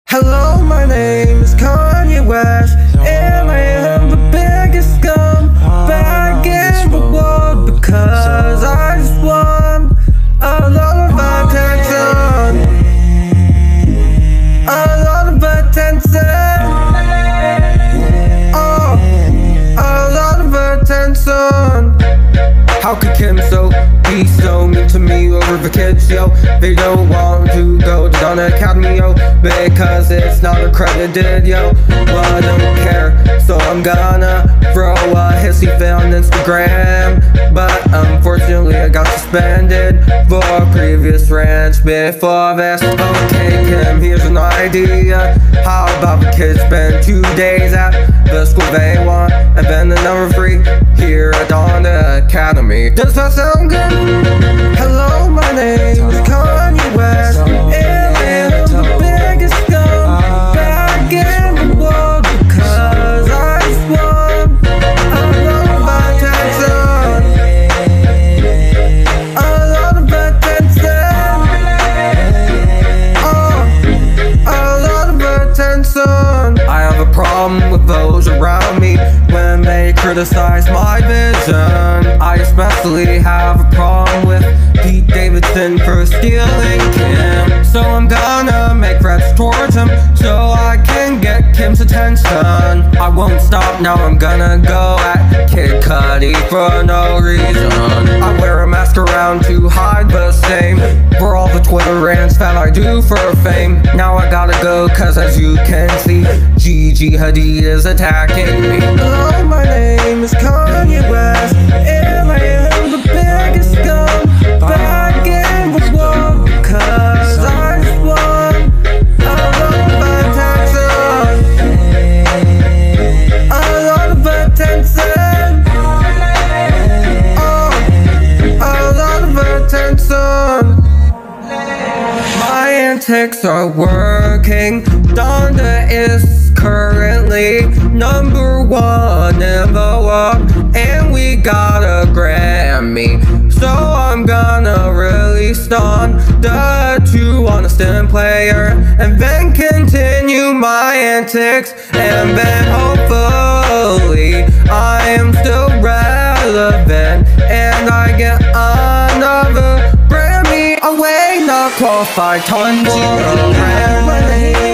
Hello, my name is Kanye West, and I am the biggest scumbag in the world because I just want a lot of attention, a lot of attention, oh, a lot of attention. How could Kim be so mean to me over the kids, yo? They don't want to go to Gun Academy, yo, because it's not accredited, yo. Well, I don't care, so I'm gonna throw a hissy fit on Instagram. But unfortunately I got suspended for previous rants before this. Okay, Kim, here's an idea. How about the kids spend 2 days at the school they want, and then the number 3 here at Gun Academy? Does that sound good? Hello, my name is Kanye West, and I'm the biggest scumbag in the world because I just want a lot of attention, a lot of attention, oh, a lot of attention. I have a problem with those around me when they criticize my vision. I especially have a problem with Pete Davidson for stealing Kim. So I'm gonna make threats towards him so I can get Kim's attention. I won't stop, now I'm gonna go at Kid Cudi for no reason. I wear a mask around to hide the same for all the Twitter rants that I do for fame. Now I gotta go cause as you can see, Gigi Hadid is attacking me. Hello, my name is Kanye West, and I am the biggest scumbag in the world because I just want a lot of attention, a lot of attention, oh, a lot of attention. My antics are working. Donda is currently #1 in the world, and we got a Grammy. So I'm gonna release on the 2 on a stem player, and then continue my antics, and then hopefully I am still relevant, and I get another Grammy away, not qualified, ton 0 grand.